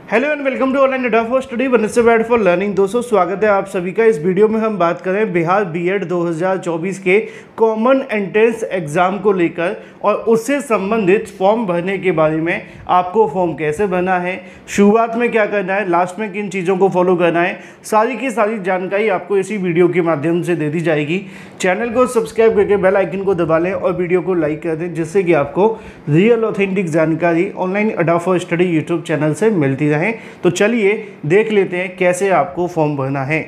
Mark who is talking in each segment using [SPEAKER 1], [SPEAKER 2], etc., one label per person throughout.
[SPEAKER 1] Hello and welcome to online Adda for study one step for learning. दोस्तों स्वागत है आप सभी का। इस वीडियो में हम बात करें बिहार बीएड 2024 के कॉमन एंट्रेंस एग्जाम को लेकर और उससे संबंधित फॉर्म भरने के बारे में। आपको फॉर्म कैसे भरना है, शुरुआत में क्या करना है, लास्ट में किन चीज़ों को फॉलो करना है, सारी की सारी जानकारी आपको इसी वीडियो के माध्यम से दे दी जाएगी। चैनल को सब्सक्राइब करके बेल आइकन को दबा लें और वीडियो को लाइक कर दें, जिससे कि आपको रियल ऑथेंटिक जानकारी online Adda for study YouTube channel से मिलती रहे। तो चलिए देख लेते हैं कैसे आपको फॉर्म भरना है।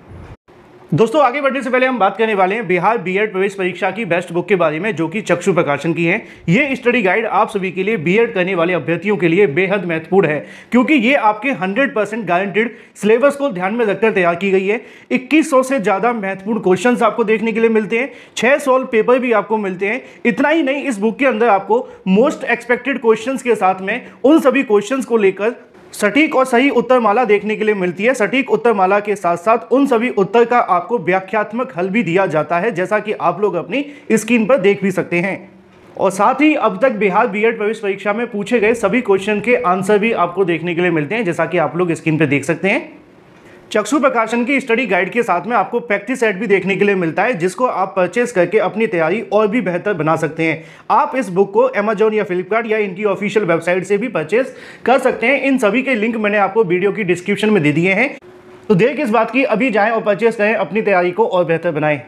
[SPEAKER 1] दोस्तों आगे बढ़ने से पहले हम बात करने वाले हैं बिहार बीएड प्रवेश परीक्षा की बेस्ट बुक के बारे में, जो कि चक्षु प्रकाशन की है। ये स्टडी गाइड आप सभी के लिए बीएड करने वाले अभ्यर्थियों के लिए बेहद महत्वपूर्ण है, क्योंकि ये आपके 100% गारंटेड सिलेबस को ध्यान में रखकर तैयार की गई है। 2100 से ज़्यादा महत्वपूर्ण क्वेश्चंस आपको देखने के लिए मिलते हैं, 6 सॉल्व पेपर भी आपको मिलते हैं। इतना ही नहीं, इस बुक के अंदर आपको मोस्ट एक्सपेक्टेड क्वेश्चंस के साथ में उन सभी क्वेश्चंस को लेकर सटीक और सही उत्तरमाला देखने के लिए मिलती है। सटीक उत्तरमाला के साथ साथ उन सभी उत्तर का आपको व्याख्यात्मक हल भी दिया जाता है, जैसा कि आप लोग अपनी स्क्रीन पर देख भी सकते हैं। और साथ ही अब तक बिहार बीएड प्रवेश परीक्षा में पूछे गए सभी क्वेश्चन के आंसर भी आपको देखने के लिए मिलते हैं, जैसा कि आप लोग स्क्रीन पर देख सकते हैं। चक्षु प्रकाशन की स्टडी गाइड के साथ में आपको प्रैक्टिस सेट भी देखने के लिए मिलता है, जिसको आप परचेस करके अपनी तैयारी और भी बेहतर बना सकते हैं। आप इस बुक को अमेजॉन या फ्लिपकार्ट या इनकी ऑफिशियल वेबसाइट से भी परचेस कर सकते हैं। इन सभी के लिंक मैंने आपको वीडियो की डिस्क्रिप्शन में दे दिए हैं, तो देर किस बात की, अभी जाएं और परचेस करें, अपनी तैयारी को और बेहतर बनाएं।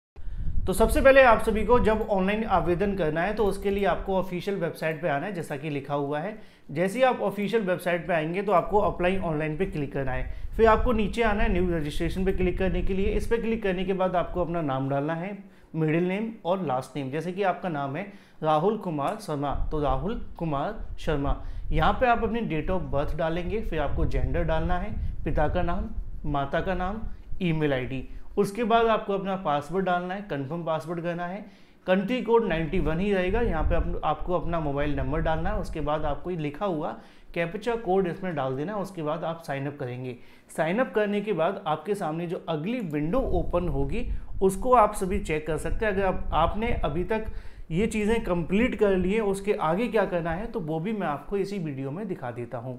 [SPEAKER 1] तो सबसे पहले आप सभी को जब ऑनलाइन आवेदन करना है तो उसके लिए आपको ऑफिशियल वेबसाइट पे आना है, जैसा कि लिखा हुआ है। जैसे ही आप ऑफिशियल वेबसाइट पे आएंगे तो आपको अप्लाई ऑनलाइन पे क्लिक करना है। फिर आपको नीचे आना है न्यू रजिस्ट्रेशन पे क्लिक करने के लिए। इस पर क्लिक करने के बाद आपको अपना नाम डालना है, मिडिल नेम और लास्ट नेम। जैसे कि आपका नाम है राहुल कुमार शर्मा, तो राहुल कुमार शर्मा। यहाँ पे आप अपनी डेट ऑफ बर्थ डालेंगे। फिर आपको जेंडर डालना है, पिता का नाम, माता का नाम, ईमेल आईडी। उसके बाद आपको अपना पासवर्ड डालना है, कंफर्म पासवर्ड करना है। कंट्री कोड 91 ही रहेगा। यहाँ पे आपको अपना मोबाइल नंबर डालना है। उसके बाद आपको लिखा हुआ कैप्चा कोड इसमें डाल देना है। उसके बाद आप साइन अप करेंगे। साइन अप करने के बाद आपके सामने जो अगली विंडो ओपन होगी उसको आप सभी चेक कर सकते हैं। अगर आपने अभी तक ये चीज़ें कंप्लीट कर ली हैं, उसके आगे क्या करना है तो वो भी मैं आपको इसी वीडियो में दिखा देता हूँ।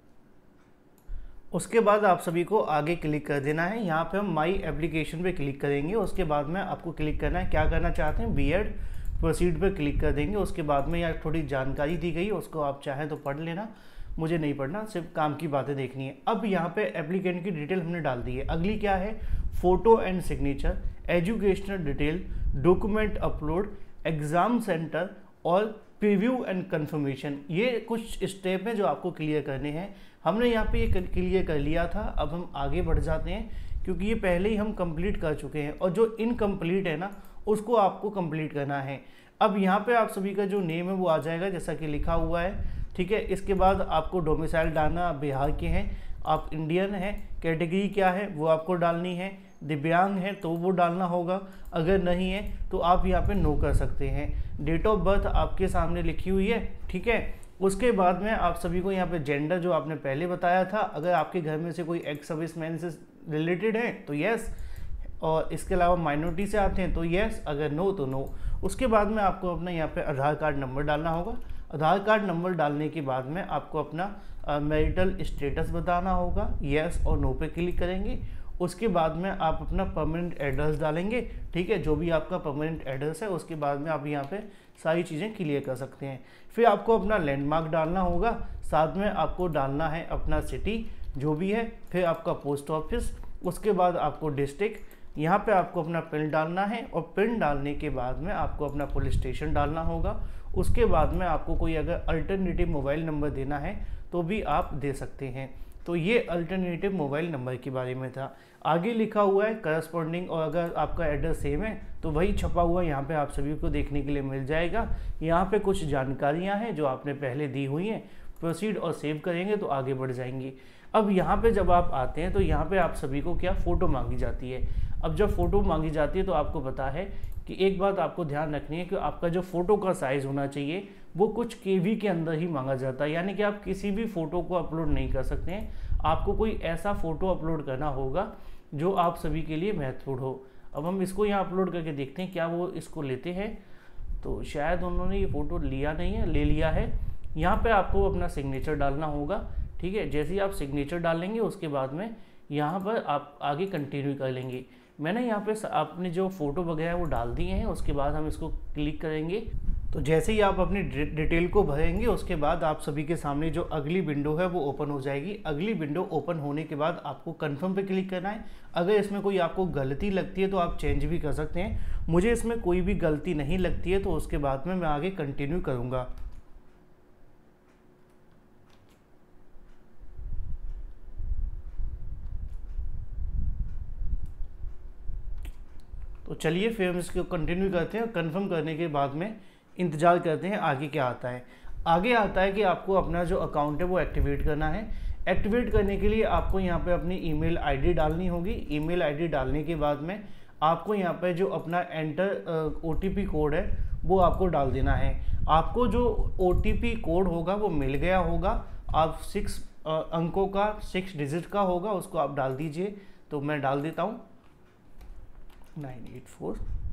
[SPEAKER 1] उसके बाद आप सभी को आगे क्लिक कर देना है। यहाँ पे हम माई एप्लीकेशन पे क्लिक करेंगे। उसके बाद में आपको क्लिक करना है, क्या करना चाहते हैं, बीएड प्रोसीड पे क्लिक कर देंगे। उसके बाद में यहाँ थोड़ी जानकारी दी गई, उसको आप चाहें तो पढ़ लेना, मुझे नहीं पढ़ना, सिर्फ काम की बातें देखनी है। अब यहाँ पे एप्लीकेंट की डिटेल हमने डाल दी है। अगली क्या है, photo and signature, educational detail, document upload, exam centre और प्रीव्यू एंड कंफर्मेशन। ये कुछ स्टेप हैं जो आपको क्लियर करने हैं। हमने यहाँ पे ये क्लियर कर लिया था। अब हम आगे बढ़ जाते हैं, क्योंकि ये पहले ही हम कंप्लीट कर चुके हैं और जो इनकम्प्लीट है ना उसको आपको कंप्लीट करना है। अब यहाँ पे आप सभी का जो नेम है वो आ जाएगा, जैसा कि लिखा हुआ है, ठीक है। इसके बाद आपको डोमिसाइल डालना, आप बिहार के हैं, आप इंडियन हैं, कैटेगरी क्या है वो आपको डालनी है, दिव्यांग है तो वो डालना होगा, अगर नहीं है तो आप यहाँ पे नो कर सकते हैं। डेट ऑफ बर्थ आपके सामने लिखी हुई है, ठीक है। उसके बाद में आप सभी को यहाँ पे जेंडर जो आपने पहले बताया था, अगर आपके घर में से कोई एक्स सर्विसमैन से रिलेटेड है तो यस, और इसके अलावा माइनॉरिटी से आते हैं तो यस, अगर नो तो नो। उसके बाद में आपको अपना यहाँ पे आधार कार्ड नंबर डालना होगा। आधार कार्ड नंबर डालने के बाद में आपको अपना मैरिटल स्टेटस बताना होगा, यस और नो पे क्लिक करेंगे। उसके बाद में आप अपना परमानेंट एड्रेस डालेंगे, ठीक है, जो भी आपका परमानेंट एड्रेस है। उसके बाद में आप यहाँ पे सारी चीज़ें क्लियर कर सकते हैं। फिर आपको अपना लैंडमार्क डालना होगा, साथ में आपको डालना है अपना सिटी जो भी है, फिर आपका पोस्ट ऑफिस, उसके बाद आपको डिस्ट्रिक्ट, यहाँ पे आपको अपना पिन डालना है और पिन डालने के बाद में आपको अपना पुलिस स्टेशन डालना होगा। उसके बाद में आपको कोई अगर अल्टरनेटिव मोबाइल नंबर देना है तो भी आप दे सकते हैं। तो ये अल्टरनेटिव मोबाइल नंबर के बारे में था। आगे लिखा हुआ है करस्पॉन्डिंग, और अगर आपका एड्रेस सेम है तो वही छपा हुआ यहाँ पे आप सभी को देखने के लिए मिल जाएगा। यहाँ पे कुछ जानकारियाँ हैं जो आपने पहले दी हुई हैं। प्रोसीड और सेव करेंगे तो आगे बढ़ जाएंगे। अब यहाँ पे जब आप आते हैं तो यहाँ पे आप सभी को क्या, फ़ोटो मांगी जाती है। अब जब फ़ोटो मांगी जाती है तो आपको पता है कि एक बात आपको ध्यान रखनी है कि आपका जो फ़ोटो का साइज़ होना चाहिए वो कुछ केवी के अंदर ही मांगा जाता है, यानी कि आप किसी भी फ़ोटो को अपलोड नहीं कर सकते हैं। आपको कोई ऐसा फ़ोटो अपलोड करना होगा जो आप सभी के लिए महत्वपूर्ण हो। अब हम इसको यहाँ अपलोड करके देखते हैं क्या वो इसको लेते हैं। तो शायद उन्होंने ये फ़ोटो लिया नहीं है, ले लिया है। यहाँ पे आपको अपना सिग्नेचर डालना होगा, ठीक है। जैसे ही आप सिग्नेचर डाल लेंगे उसके बाद में यहाँ पर आप आगे कंटिन्यू कर लेंगे। मैंने यहाँ पे अपने जो फ़ोटो वगैरह वो डाल दिए हैं, उसके बाद हम इसको क्लिक करेंगे। तो जैसे ही आप अपनी डिटेल को भरेंगे उसके बाद आप सभी के सामने जो अगली विंडो है वो ओपन हो जाएगी। अगली विंडो ओपन होने के बाद आपको कंफर्म पे क्लिक करना है। अगर इसमें कोई आपको गलती लगती है तो आप चेंज भी कर सकते हैं। मुझे इसमें कोई भी गलती नहीं लगती है, तो उसके बाद में मैं आगे कंटिन्यू करूँगा। तो चलिए फिर हम इसको कंटिन्यू करते हैं। कंफर्म करने के बाद में इंतज़ार करते हैं आगे क्या आता है। आगे आता है कि आपको अपना जो अकाउंट है वो एक्टिवेट करना है। एक्टिवेट करने के लिए आपको यहाँ पे अपनी ईमेल आईडी डालनी होगी। ईमेल आईडी डालने के बाद में आपको यहाँ पे जो अपना एंटर ओटीपी कोड है वो आपको डाल देना है। आपको जो ओटीपी कोड होगा वो मिल गया होगा। आप 6 अंकों का 6 डिजिट का होगा, उसको आप डाल दीजिए। तो मैं डाल देता हूँ 984।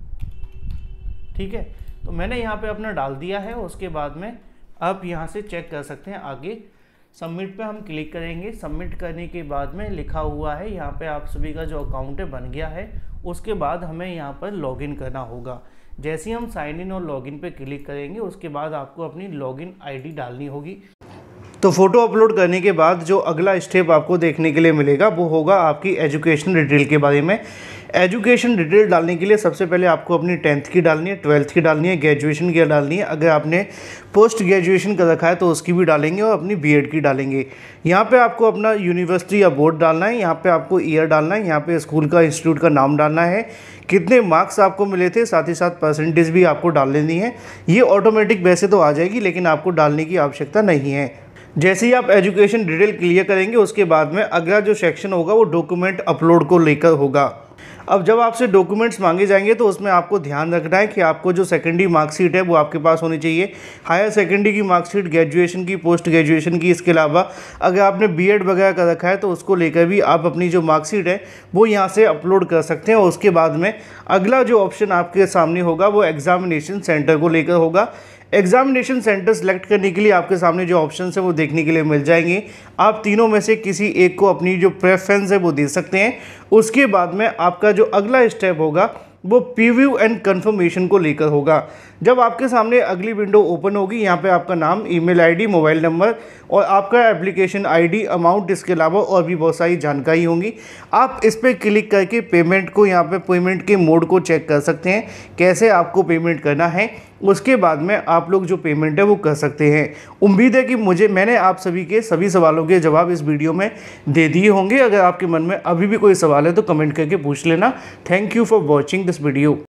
[SPEAKER 1] ठीक है, तो मैंने यहाँ पे अपना डाल दिया है। उसके बाद में आप यहाँ से चेक कर सकते हैं आगे। सबमिट पे हम क्लिक करेंगे। सबमिट करने के बाद में लिखा हुआ है यहाँ पे आप सभी का जो अकाउंट है बन गया है। उसके बाद हमें यहाँ पर लॉगिन करना होगा। जैसे ही हम साइन इन और लॉगिन पे क्लिक करेंगे उसके बाद आपको अपनी लॉगिन आईडी डालनी होगी। तो फ़ोटो अपलोड करने के बाद जो अगला स्टेप आपको देखने के लिए मिलेगा वो होगा आपकी एजुकेशन डिटेल के बारे में। एजुकेशन डिटेल डालने के लिए सबसे पहले आपको अपनी 10th की डालनी है, 12th की डालनी है, ग्रेजुएशन की डालनी है। अगर आपने पोस्ट ग्रेजुएशन कर रखा है तो उसकी भी डालेंगे और अपनी बीएड की डालेंगे। यहाँ पे आपको अपना यूनिवर्सिटी या बोर्ड डालना है। यहाँ पे आपको ईयर डालना है। यहाँ पे स्कूल का इंस्टीट्यूट का नाम डालना है, कितने मार्क्स आपको मिले थे, साथ ही साथ परसेंटेज भी आपको डाल लेनी है। ये ऑटोमेटिक वैसे तो आ जाएगी लेकिन आपको डालने की आवश्यकता नहीं है। जैसे ही आप एजुकेशन डिटेल क्लियर करेंगे उसके बाद में अगला जो सेक्शन होगा वो डॉक्यूमेंट अपलोड को लेकर होगा। अब जब आपसे डॉक्यूमेंट्स मांगे जाएंगे तो उसमें आपको ध्यान रखना है कि आपको जो सेकेंडरी मार्कशीट है वो आपके पास होनी चाहिए। हायर सेकेंडरी की मार्कशीट, ग्रेजुएशन की, पोस्ट ग्रेजुएशन की। इसके अलावा अगर आपने बीएड वगैरह कर रखा है तो उसको लेकर भी आप अपनी जो मार्कशीट है वो यहाँ से अपलोड कर सकते हैं। और उसके बाद में अगला जो ऑप्शन आपके सामने होगा वो एग्जामिनेशन सेंटर को लेकर होगा। एग्जामिनेशन सेंटर सेलेक्ट करने के लिए आपके सामने जो ऑप्शन है वो देखने के लिए मिल जाएंगे। आप तीनों में से किसी एक को अपनी जो प्रेफरेंस है वो दे सकते हैं। उसके बाद में आपका जो अगला स्टेप होगा वो प्रीव्यू एंड कंफर्मेशन को लेकर होगा। जब आपके सामने अगली विंडो ओपन होगी यहाँ पे आपका नाम, ईमेल आईडी, मोबाइल नंबर और आपका एप्लीकेशन आईडी, अमाउंट, इसके अलावा और भी बहुत सारी जानकारी होंगी। आप इस पर क्लिक करके पेमेंट को, यहाँ पे पेमेंट के मोड को चेक कर सकते हैं, कैसे आपको पेमेंट करना है। उसके बाद में आप लोग जो पेमेंट है वो कर सकते हैं। उम्मीद है कि मैंने आप सभी के सभी सवालों के जवाब इस वीडियो में दे दिए होंगे। अगर आपके मन में अभी भी कोई सवाल है तो कमेंट करके पूछ लेना। Thank you for watching this video.